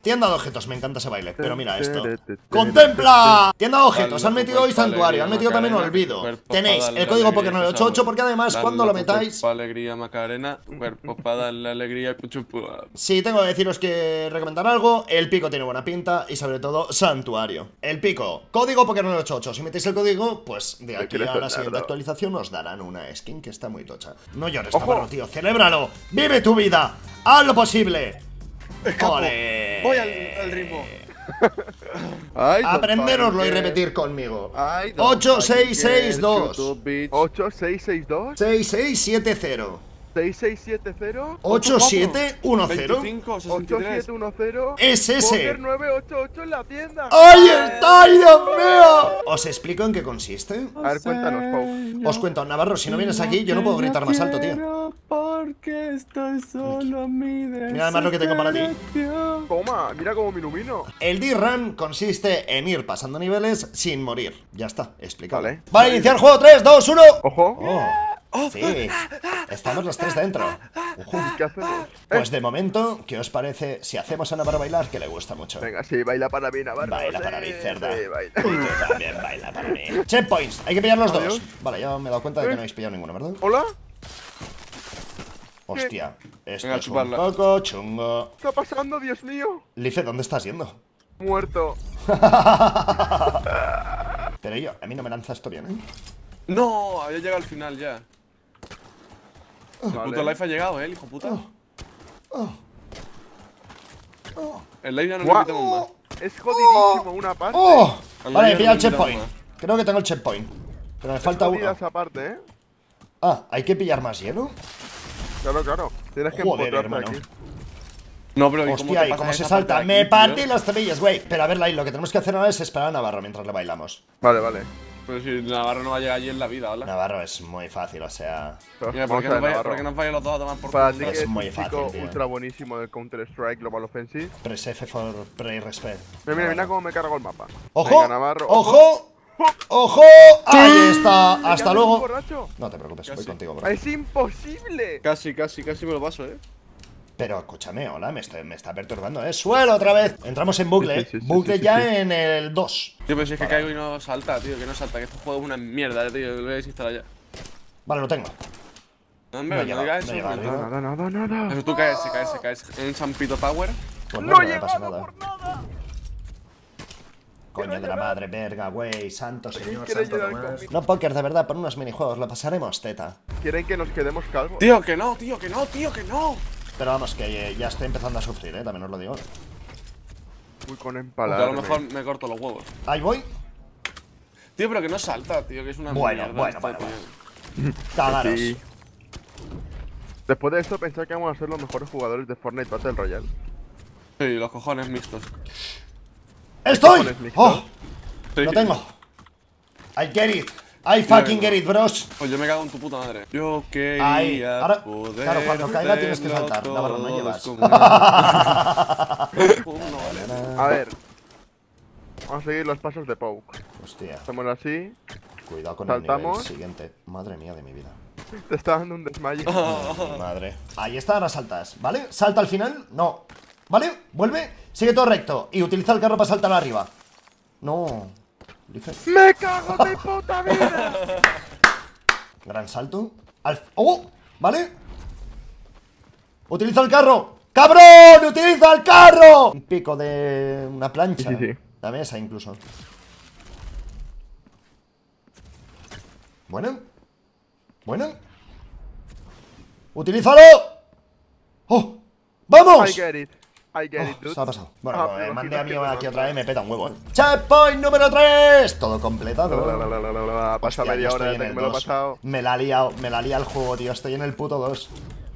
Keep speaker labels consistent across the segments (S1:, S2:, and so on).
S1: Tienda de objetos, me encanta ese baile. Pero mira esto. ¡Contempla! Tienda de objetos, han metido hoy santuario, han metido también olvido. Tenéis el código Poker988 porque además cuando lo metáis...
S2: Alegría Macarena, cuerpo para darle alegría.
S1: Sí, tengo que deciros que recomendar algo. El pico tiene buena pinta y sobre todo santuario. El pico, código Poker988. Si metéis el código, pues de aquí a la siguiente actualización os darán una skin que está muy tocha. No llores, Navarro, tío, celébralo. ¡Vive tu vida! ¡Haz lo posible! ¡Ole!
S2: Voy al ritmo.
S1: Aprendéroslo y repetir conmigo. 8662
S3: 8662
S1: 6670
S3: 6670
S1: 8710
S3: 8710
S1: Es ese.
S3: Poker988 en la tienda.
S1: ¡Ahí está, Dios mío! ¿Os explico en qué consiste?
S3: A ver, cuéntanos, Pau.
S1: Os cuento, Navarro, si no vienes aquí yo no puedo gritar más alto, tío.
S2: Porque estoy solo a mi
S1: Mira además lo que tengo para ti.
S3: Toma, mira cómo me ilumino.
S1: El D-Run consiste en ir pasando niveles sin morir. Ya está, explicado.
S3: Vale.
S1: Vale, iniciar juego, 3, 2, 1.
S3: Ojo.
S1: Sí, estamos los tres dentro.
S3: ¿Qué hacemos?
S1: Pues de momento, ¿qué os parece si hacemos a Navarro bailar? Que le gusta mucho.
S3: Venga, sí, baila para mí, Navarro.
S1: Baila para mí, cerda.
S3: Sí, baila.
S1: Y tú también baila para mí. Checkpoints, hay que pillar los dos. Vale, ya me he dado cuenta de que no habéis pillado ninguno, ¿verdad?
S3: ¿Hola?
S1: Hostia, esto
S2: Venga,
S1: es un
S2: chuparla.
S1: poco chungo.
S3: ¿Qué está pasando, Dios mío?
S1: Lice, ¿dónde estás yendo?
S3: Muerto.
S1: Pero yo, a mí no me lanza esto bien, ¿eh?
S2: No, había llegado al final ya. El puto life ha llegado, el hijo puta. El live ya no lo quitamos más.
S3: Es jodidísimo una parte.
S1: Vale,
S2: ya
S1: pilla
S2: no
S1: el checkpoint.
S2: quitamos
S1: Creo que tengo el checkpoint. Pero me falta
S3: Jodida
S1: uno.
S3: esa parte, ¿eh?
S1: Ah, ¿hay que pillar más hielo?
S3: Claro, claro. Tienes que
S1: Joder,
S3: empotrarte
S1: hermano.
S3: aquí.
S2: No, pero ¿y
S1: Hostia, ¿y
S2: te
S1: cómo
S2: pasas
S1: se
S2: esa
S1: salta?
S2: parte de
S1: Me
S2: aquí,
S1: partí
S2: tío?
S1: las cebillas, güey. Pero a ver, Lai, lo que tenemos que hacer ahora es esperar a Navarro mientras le bailamos.
S3: Vale, vale.
S2: Pero si Navarro no va a llegar allí en la vida, ¿hola?
S1: Navarro es muy fácil, o sea...
S2: Mira,
S3: Vamos a ver, Navarro.
S2: ¿por qué nos vayan los dos a tomar por
S3: Para
S2: culo?
S3: ti que
S1: Es
S3: es
S1: muy
S3: un
S1: fácil,
S3: chico
S1: tío.
S3: ultra buenísimo del Counter-Strike Global Offensive.
S1: Press F for pray respect.
S3: Mira cómo me cargo el mapa.
S1: ¡Ojo!
S3: Venga, Navarro.
S1: ¡Ojo! ¡Ojo! ¡Ahí está!
S3: ¿Qué
S1: ¡Hasta
S3: haces,
S1: luego!
S3: borracho?
S1: No te preocupes, voy
S2: Casi.
S1: contigo, bro.
S3: ¡Es imposible!
S2: Casi me lo paso,
S1: Pero escúchame, hola, me está perturbando, ¿eh? ¡Suelo otra vez! Entramos en bucle,
S3: Sí, sí, sí,
S1: bucle
S3: sí, sí,
S1: ya
S3: sí.
S1: en el 2.
S2: Tío, pero si es que caigo y no salta, tío, que no salta, que este juego es una mierda, tío, lo voy a desinstalar ya.
S1: Vale, lo tengo.
S2: No, hombre,
S1: No
S2: no
S1: llega,
S2: digas
S1: no
S2: eso.
S1: llega,
S2: hombre.
S1: no llega.
S3: Nada.
S2: Eso tú caes. En Champito Power.
S1: Pues
S3: ¡No
S1: no me pasa
S3: llegaba
S1: nada.
S3: por nada!
S1: Coño de la madre, verga, güey, santo señor,
S3: quiere
S1: santo
S3: llegar
S1: Tomás.
S3: conmigo?
S1: No, póker, de verdad, por unos minijuegos, lo pasaremos, teta.
S3: Quieren que nos quedemos calvos.
S2: Tío, que no, tío, que no, tío, que no.
S1: Pero vamos, que ya estoy empezando a sufrir, también os lo digo.
S3: Uy, con
S2: Porque a
S3: empalar.
S2: lo mejor me corto los huevos.
S1: Ahí voy.
S2: Tío, pero que no salta, tío, que es una
S1: Bueno,
S2: mierda.
S1: bueno,
S2: esto,
S1: bueno,
S2: tío.
S1: Cagaros.
S3: Sí. Después de esto, pensé que vamos a ser los mejores jugadores de Fortnite Battle Royale.
S2: Sí, los cojones mixtos.
S1: ¡Estoy!
S3: Cojones mixtos.
S1: ¡Oh!
S2: Sí.
S1: Lo tengo. I get it. I fucking get it, bros.
S2: Pues yo me cago en tu puta madre. Yo
S1: Ahí.
S2: quería
S1: Ahora,
S2: poder
S1: claro, cuando caiga tienes que
S2: hacerlo
S1: saltar. Navarro, no
S2: todos
S1: llevas.
S2: como uno, vale.
S3: A ver. Vamos a seguir los pasos de Poke.
S1: Hostia,
S3: Hacemos así.
S1: cuidado con
S3: Saltamos.
S1: el nivel siguiente. Madre mía de mi vida.
S3: Te está dando un desmayo.
S1: Mi madre. Ahí está, ahora saltas, ¿vale? Salta al final, no. ¿Vale? Vuelve, sigue todo recto. Y utiliza el carro para saltar arriba. No. Dice.
S3: ¡Me cago en mi puta vida!
S1: Gran salto. ¡Oh! ¿Vale? ¡Utiliza el carro! ¡Cabrón! ¡Utiliza el carro! Un pico de una plancha.
S3: Sí, sí, sí.
S1: La mesa incluso. Bueno. Bueno. ¡Utilízalo! ¡Oh! ¡Vamos!
S3: I get it. I get it, dude.
S1: Se ha pasado. Bueno,
S3: Ah,
S1: pues,
S3: pero
S1: mandé a mí
S3: imagino que
S1: aquí
S3: te
S1: otra vez, me peta un huevo, Checkpoint número 3. Todo completado.
S3: Pasa
S1: Hostia,
S3: media
S1: yo
S3: hora
S1: estoy en
S3: desde que
S1: el
S3: me lo he
S1: 2.
S3: pasado.
S1: Me la ha liado el juego, tío. Estoy en el puto 2.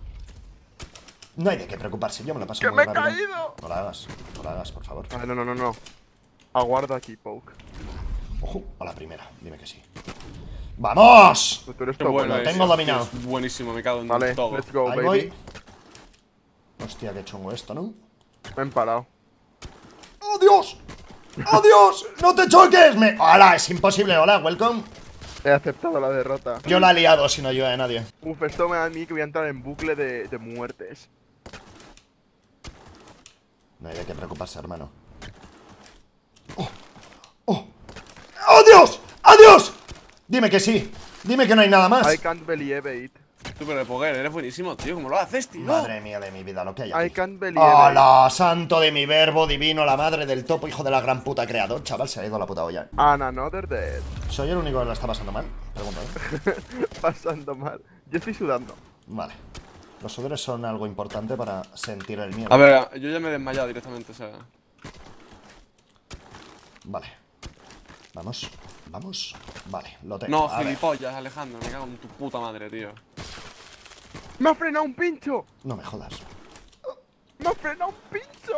S1: No hay de qué preocuparse, yo me lo paso
S3: ¡Que
S1: muy
S3: me he
S1: rápido.
S3: caído!
S1: No la hagas, por favor.
S3: Ah, no. Aguarda aquí, Poke.
S1: Ojo, a la primera, dime que sí. ¡Vamos!
S3: Tú eres
S2: Qué
S3: todo
S2: bueno
S3: bueno.
S1: tengo
S2: es,
S1: dominado.
S2: tío, es buenísimo, me cago en
S3: Vale,
S2: todo.
S3: let's go,
S1: Ahí
S3: baby.
S1: voy. Hostia, qué chungo esto, ¿no?
S3: Me he emparado.
S1: ¡Oh, Dios! ¡Oh, Dios! ¡No te choques! ¡Hola! Es imposible. Hola, welcome.
S3: He aceptado la derrota.
S1: Yo la he liado si no ayuda a nadie.
S3: Uf, esto me da a mí que voy a entrar en bucle de muertes.
S1: No hay de qué preocuparse, hermano. ¡Oh! ¡Oh! ¡Adiós! ¡Adiós! Dime que sí. Dime que no hay nada más.
S3: I can't believe it.
S2: Tú, pero Poker, eres buenísimo, tío. ¿Cómo lo haces, tío?
S1: Madre mía de mi vida, lo que hay
S3: I
S1: aquí.
S3: can't believe it.
S1: ¡Hala! Santo de mi verbo divino, la madre del topo, hijo de la gran puta creador. Chaval, se ha ido a la puta olla.
S3: And another dead.
S1: ¿Soy el único que lo está pasando mal? Pregunto, ¿eh?
S3: Pasando mal. Yo estoy sudando.
S1: Vale. Los sudores son algo importante para sentir el miedo.
S2: A ver, yo ya me he desmayado directamente, o sea.
S1: Vale. Vamos. Vamos. Vale, lo tengo.
S2: No,
S1: A ver.
S2: gilipollas, Alejandro. Me cago en tu puta madre, tío.
S3: ¡Me ha frenado un pincho!
S1: No me jodas.
S3: ¡Me ha frenado un pincho!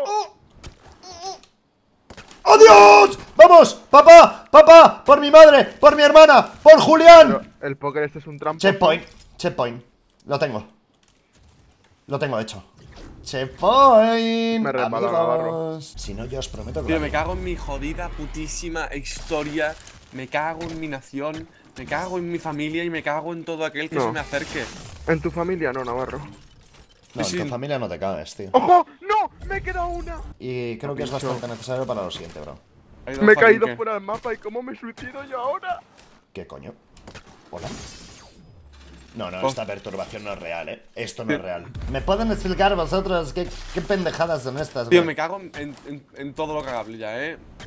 S1: ¡Adiós! ¡Vamos! ¡Papá! ¡Papá! ¡Por mi madre! ¡Por mi hermana! ¡Por Julián!
S3: Pero el póker este es un trampo.
S1: Checkpoint. Checkpoint. Lo tengo. Lo tengo hecho. Checkpoint.
S3: Me resbalo,
S1: amigos.
S3: Navarro.
S1: Si no, yo os prometo que
S2: Tío,
S1: lo
S2: me
S1: haré.
S2: cago en mi jodida putísima historia. Me cago en mi nación. Me cago en mi familia y me cago en todo aquel que
S3: No.
S2: se me acerque.
S3: En tu familia no, Navarro.
S1: No, en
S2: Sí.
S1: tu familia no te cagues, tío.
S3: ¡Ojo! ¡No! ¡Me he quedado una!
S1: Y creo que es bastante necesario para lo siguiente, bro.
S2: Ahí da
S3: Me he
S2: fucking
S3: caído
S2: qué.
S3: fuera del mapa y cómo me suicido yo ahora.
S1: ¿Qué coño? ¿Hola? No, no,
S2: Oh.
S1: esta perturbación no es real, ¿eh? Esto no es real. ¿Me pueden explicar vosotros qué pendejadas son estas,
S2: Tío,
S1: güey?
S2: me cago en todo lo cagable ya,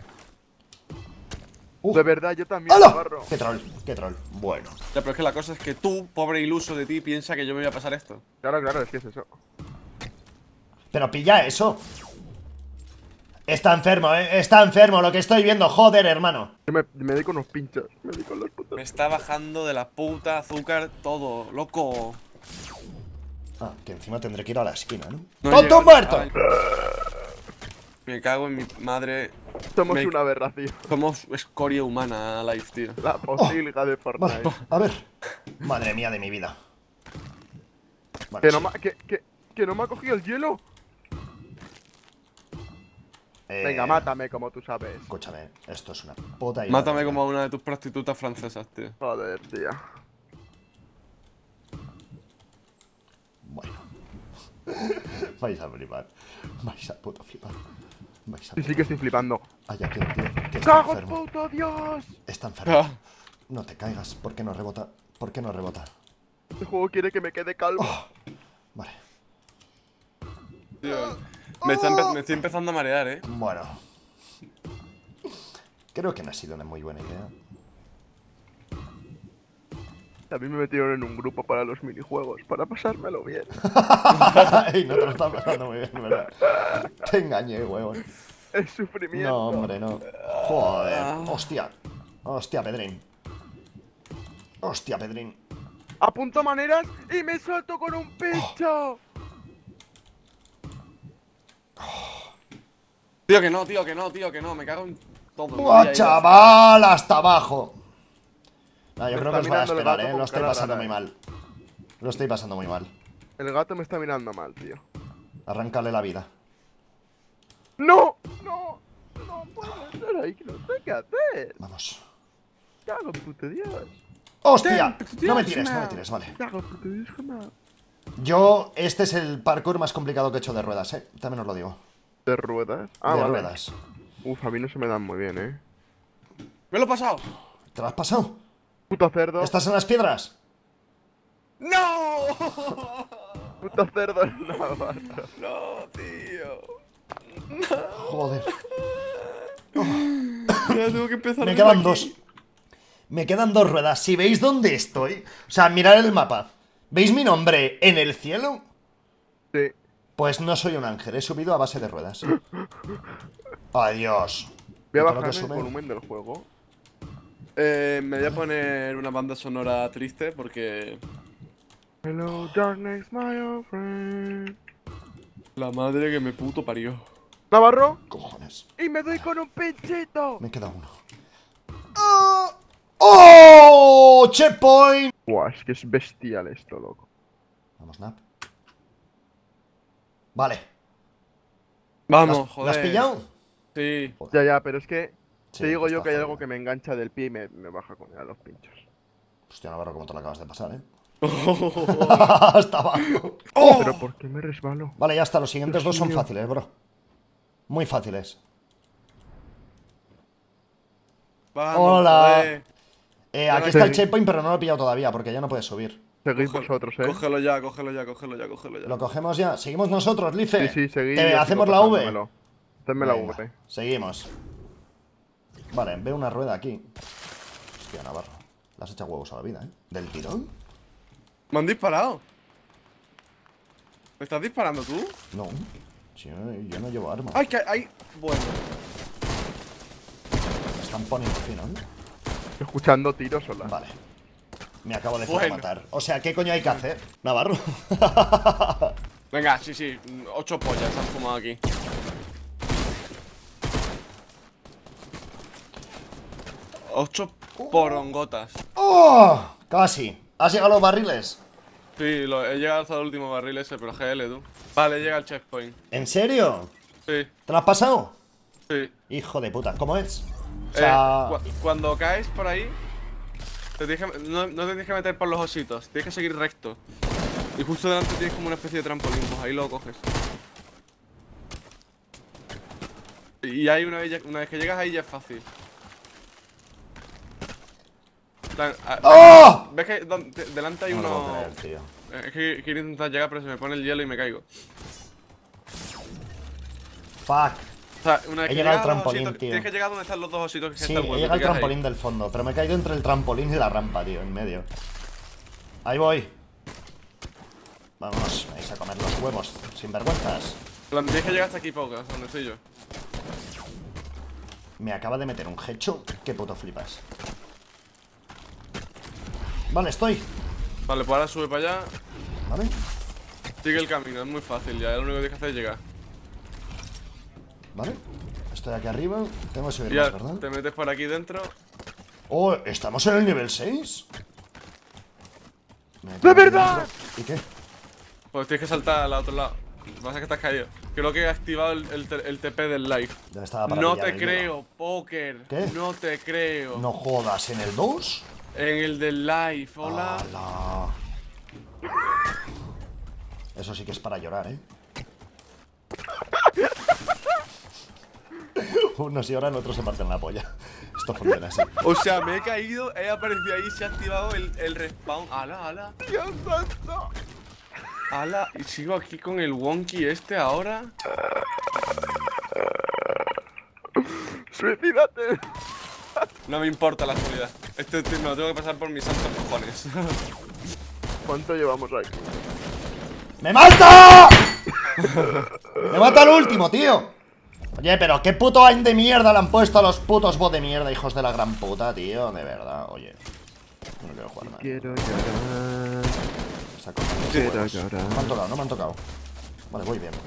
S3: De verdad, yo también,
S1: ¡Hala!
S3: Navarro.
S1: ¡Qué troll! ¡Qué troll! Bueno.
S2: Ya, pero es que la cosa es que tú, pobre iluso de ti, piensa que yo me voy a pasar esto.
S3: Claro, claro, es que es eso.
S1: Pero pilla eso. Está enfermo, ¿eh? Está enfermo lo que estoy viendo. Joder, hermano.
S3: Yo me doy con unos pinchos. Me doy con los putos.
S2: Me está bajando de la puta azúcar todo, loco.
S1: Ah, que encima tendré que ir a la esquina, ¿no?
S2: No
S1: ¡Tonto
S2: llega-
S1: muerto!
S2: Ay. Me cago en mi madre.
S3: Somos
S2: Me-
S3: una aberración.
S2: Somos escoria humana, live, tío.
S3: La posilga de Fortnite.
S1: Vale, a ver. Madre mía de mi vida. Bueno,
S3: Que
S1: sí.
S3: no, que no me ha cogido el hielo. Venga, mátame como tú sabes.
S1: Escúchame, esto es una puta idea.
S2: Mátame como a una de tus prostitutas francesas, tío.
S3: Joder, tío.
S1: Bueno. Vais a flipar. Vais a puto flipar. Vais a
S3: Sí, sí que estoy flipando.
S1: Hay aquí un tío que está
S3: ¡Cago en
S1: enfermo.
S3: puto Dios!
S1: Está enfermo.
S2: Ah,
S1: No te caigas. ¿Por qué no rebota? ¿Por qué no rebota?
S3: Este juego quiere que me quede calvo.
S1: Vale.
S2: tío. Me estoy empezando a marear,
S1: Bueno. Creo que no ha sido una muy buena idea.
S3: También me metieron en un grupo para los minijuegos, para pasármelo bien.
S1: Ey, no te lo estás pasando muy bien, ¿verdad? Te engañé, huevón.
S3: Es sufrimiento.
S1: No, hombre, no. Joder. Hostia. Hostia, Pedrín. Hostia, Pedrín.
S3: Apunto maneras y me suelto con un pincho.
S2: Tío, que no, tío, que no, tío, que no. Me cago en todo. me voy a
S1: ¡Buah,
S2: ir al
S1: chaval! ¡Hasta abajo! No, yo
S3: Me
S1: creo que
S3: está
S1: os va a
S3: mirando el
S1: esperar,
S3: gato con
S1: Lo estoy
S3: cara
S1: pasando
S3: rara,
S1: muy mal. Lo estoy pasando muy mal.
S3: El gato me está mirando mal, tío.
S1: Arráncale la vida.
S3: ¡No! ¡No! No puedo estar ahí, que no sé qué hacer.
S1: Vamos.
S3: Cago en puto Dios.
S1: ¡Hostia!
S2: Dios,
S1: No me tires, no me
S2: man.
S1: tires, vale.
S3: Cago en puto Dios, jamás.
S1: Yo, este es el parkour más complicado que he hecho de ruedas, También os lo digo.
S3: ¿De ruedas? Ah,
S1: De
S3: vale.
S1: ruedas.
S3: Uf, a mí no se me dan muy bien,
S2: ¡Me lo he pasado!
S1: ¿Te lo has pasado?
S3: Puto cerdo.
S1: ¿Estás en las piedras?
S2: ¡No!
S3: Puto cerdo en Navarro.
S2: No, tío.
S1: Joder.
S2: Ya tengo que empezar
S1: Me
S2: desde
S1: quedan
S2: aquí.
S1: dos. Me quedan dos ruedas. Si veis dónde estoy, o sea, mirad el mapa. ¿Veis mi nombre en el cielo?
S3: Sí.
S1: Pues no soy un ángel, he subido a base de ruedas. Adiós.
S3: Voy a
S1: Todo lo
S3: bajar
S1: que
S3: el
S1: sube-
S3: volumen del juego.
S2: Me voy a poner una banda sonora triste porque
S3: Hello, darkness, my old friend.
S2: la madre que me puto parió.
S3: Navarro.
S1: Cojones.
S3: Y me doy con un pinchito.
S1: Me queda uno. ¡Oh! ¡Checkpoint!
S3: Buah, es que es bestial esto, loco.
S1: Vamos, Nap. Vale.
S2: Vamos,
S1: ¿Lo
S2: joder.
S1: has pillado?
S2: Sí.
S3: Ya, pero es que
S1: Sí,
S3: te digo yo
S1: está
S3: que hay
S1: jodido.
S3: algo que me engancha del pie y me baja con a los pinchos.
S1: Hostia, Navarro, cómo te lo acabas de pasar, Hasta abajo.
S3: Pero ¿por qué me resbalo?
S1: Vale, ya está. Los siguientes
S3: Dios
S1: dos son
S3: mío.
S1: fáciles, bro. Muy fáciles.
S2: Vamos,
S1: Hola.
S2: joder.
S1: Aquí está el checkpoint, pero no lo he pillado todavía, porque ya no puedes subir.
S3: Seguid vosotros,
S2: Cógelo ya, cógelo ya, cógelo ya, cógelo ya.
S1: Lo cogemos ya. Seguimos nosotros, Lice.
S3: Sí, seguid.
S1: Te hacemos la V.
S3: Hacedme la
S1: Venga,
S3: V.
S1: seguimos. Vale, veo una rueda aquí. Hostia, Navarro. Le has echado huevos a la vida, ¿eh? ¿Del tirón?
S2: Me han disparado. ¿Me estás disparando tú?
S1: No. Si yo no llevo arma.
S2: ¡Ay, que hay! Bueno.
S1: Me están poniendo fino, ¿eh?
S3: Estoy escuchando tiros sola.
S1: Vale. Me acabo de
S2: Bueno.
S1: matar. O sea, ¿qué coño hay que hacer? Navarro.
S2: Venga, sí. 8 pollas se han fumado aquí. Ocho porongotas.
S1: ¡Oh! Casi. ¿Has llegado a los barriles?
S2: Sí, he llegado hasta el último barril ese, pero GL, tú. Vale, llega el checkpoint.
S1: ¿En serio?
S2: Sí,
S1: ¿Te lo has pasado?
S2: sí.
S1: Hijo de puta. ¿Cómo es? O sea...
S2: Cuando caes por ahí, no te tienes que meter por los ositos, tienes que seguir recto. Y justo delante tienes como una especie de trampolín, pues ahí lo coges. Y ahí una vez que llegas ahí ya es fácil.
S1: ¡Oh!
S2: ¿Ves que delante hay
S1: No lo puedo
S2: uno?
S1: creer, tío.
S2: Es que quiero intentar llegar, pero se me pone el hielo y me caigo.
S1: Fuck.
S2: O sea, una vez
S1: He
S2: que
S1: llegado al
S2: llegas a los
S1: trampolín,
S2: ositos,
S1: tío.
S2: tienes que llegar donde están los dos ositos que
S1: Sí,
S2: está el
S1: he
S2: hueco,
S1: llegado al
S2: te quedas ahí.
S1: trampolín del fondo, pero me he caído entre el trampolín y la rampa, tío, en medio. Ahí voy. Vamos, me vais a comer los huevos, sin vergüenzas.
S2: Tienes que llegar hasta aquí, pocas, donde estoy yo.
S1: Me acaba de meter un hecho. Qué puto flipas. Vale, estoy.
S2: Vale, pues ahora sube para allá.
S1: Vale.
S2: Sigue el camino, es muy fácil ya, lo único que tienes que hacer es llegar.
S1: Vale. Estoy aquí arriba. Tengo que subir
S2: Y ya
S1: más, ¿verdad?
S2: te metes por aquí dentro.
S1: Oh, ¿estamos en el nivel 6?
S3: ¡De verdad!
S1: ¿Y qué?
S2: Pues tienes que saltar al otro lado. Lo que pasa es que estás caído. Creo que he activado el TP del live.
S1: Ya estaba para
S2: No
S1: pillar
S2: te
S1: el
S2: creo, Poker.
S1: ¿Qué?
S2: No te creo.
S1: No jodas, ¿en el 2?
S2: En el del live, hola.
S1: ¡Hala! Eso sí que es para llorar, ¿eh? Unos lloran, otros se parten la polla. Esto funciona así.
S2: O sea, me he caído, he aparecido ahí y se ha activado el respawn. ¡Hala!
S3: ¡Dios santo!
S2: ¡Hala! Y sigo aquí con el wonky este ahora.
S3: ¡Suicídate!
S2: No me importa la seguridad. Me lo tengo que pasar por mis santos cojones.
S3: ¿Cuánto llevamos aquí?
S1: ¡Me mata! ¡Me mata el último, tío! Oye, pero qué puto aim de mierda le han puesto a los putos bots de mierda, hijos de la gran puta, tío. De verdad, oye. No quiero jugar más.
S3: Quiero llorar.
S1: Saco.
S3: Quiero llorar.
S1: No me han tocado, no me han tocado. Vale, voy bien.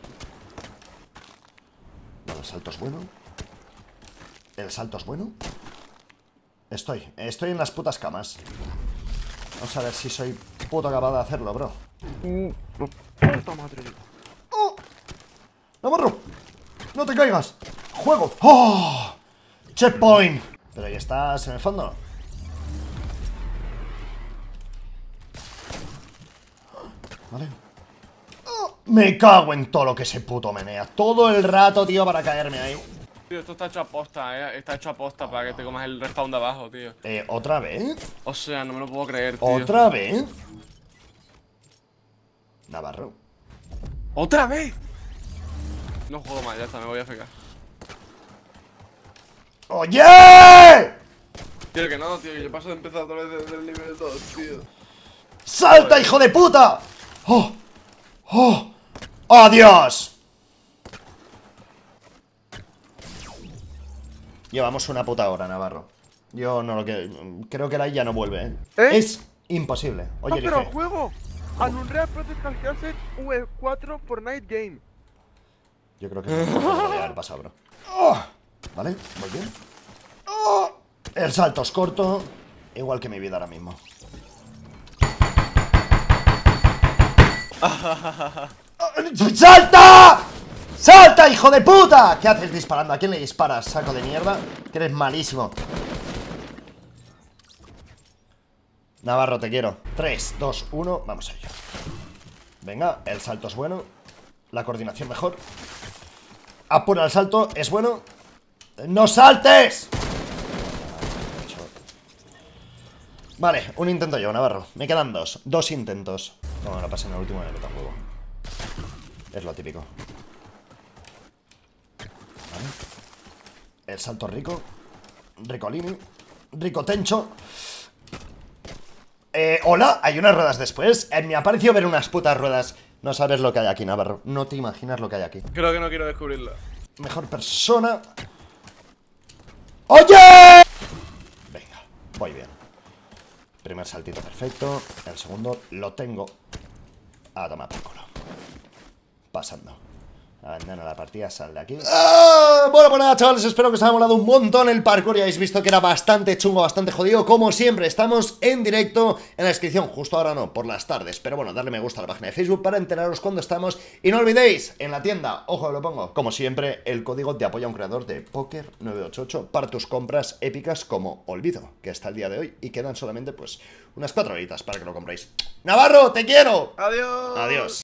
S1: Vale, el salto es bueno. El salto es bueno. Estoy en las putas camas. Vamos a ver si soy puto capaz de hacerlo, bro.
S3: ¡Puta madre!
S1: ¡Oh! ¡Navarro! ¡No te caigas! ¡Juego! ¡Oh! ¡Checkpoint! Pero ahí estás en el fondo. Vale. ¡Oh! Me cago en todo lo que se puto menea. Todo el rato, tío, para caerme ahí.
S2: Tío, esto está hecho a posta, Está hecho a posta para que te comas el respawn de abajo, tío.
S1: ¿Otra vez?
S2: O sea, no me lo puedo creer, tío.
S1: ¿Otra vez? Navarro.
S2: ¡Otra vez! No juego más, ya está, me voy a fecar.
S1: ¡Oye!
S2: Tío, que no, tío, que yo paso de empezar otra vez desde el nivel 2, tío.
S1: ¡Salta, hijo de puta! ¡Oh! ¡Oh! ¡Adiós! Llevamos una puta hora, Navarro. Yo no lo quiero. Creo que la ya no vuelve, ¿eh? Es imposible. Oye,
S3: pero
S1: Lice.
S3: juego. Unreal Protect Asset V4 Fortnite Game.
S1: Yo creo que no lo voy a haber pasado, bro. Oh, vale, muy bien. Oh, el salto es corto. Igual que mi vida ahora mismo. ¡Salta! ¡Salta, hijo de puta! ¿Qué haces disparando? ¿A quién le disparas, saco de mierda? Que eres malísimo. Navarro, te quiero. 3, 2, 1, vamos a ello. Venga, el salto es bueno. La coordinación mejor. Apura el salto, es bueno. ¡No saltes! Vale, un intento yo, Navarro. Me quedan dos. Dos intentos. No, no pasa en el último minuto tampoco. Es lo típico. Vale. El salto rico. Ricolini. Ricotencho. Hola, hay unas ruedas después. Me ha parecido ver unas putas ruedas. No sabes lo que hay aquí, Navarro. No te imaginas lo que hay aquí.
S2: Creo que no quiero descubrirlo.
S1: Mejor persona. ¡Oye! Venga, voy bien. Primer saltito perfecto. El segundo lo tengo. A tomar por culo. Pasando. Abandona la partida, sal de aquí. Bueno, pues nada, chavales, espero que os haya molado un montón el parkour. Ya habéis visto que era bastante chungo, bastante jodido. Como siempre, estamos en directo en la descripción. Justo ahora no, por las tardes. Pero bueno, darle me gusta a la página de Facebook para enteraros cuando estamos. Y no olvidéis, en la tienda, ojo, lo pongo, como siempre, el código de apoyo a un creador de Poker 988 para tus compras épicas como Olvido, que está el día de hoy. Y quedan solamente, pues, unas 4 horitas para que lo compréis. ¡Navarro, te quiero!
S2: ¡Adiós!
S1: Adiós.